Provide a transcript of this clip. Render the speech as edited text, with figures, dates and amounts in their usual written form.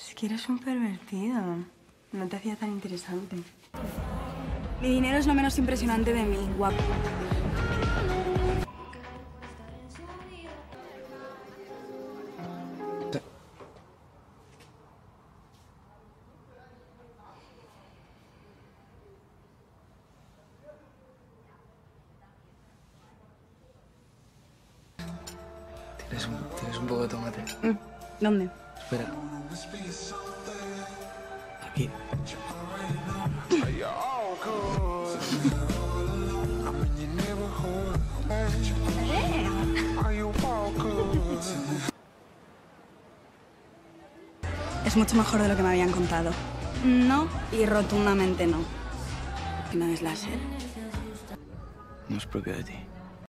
Es que eres un pervertido. No te hacía tan interesante. Mi dinero es lo menos impresionante de mí, guapo. ¿Tienes un poco de tomate? ¿Dónde? Espera. Aquí. Es mucho mejor de lo que me habían contado. No, y rotundamente no. ¿Que no es láser? No es propio de ti.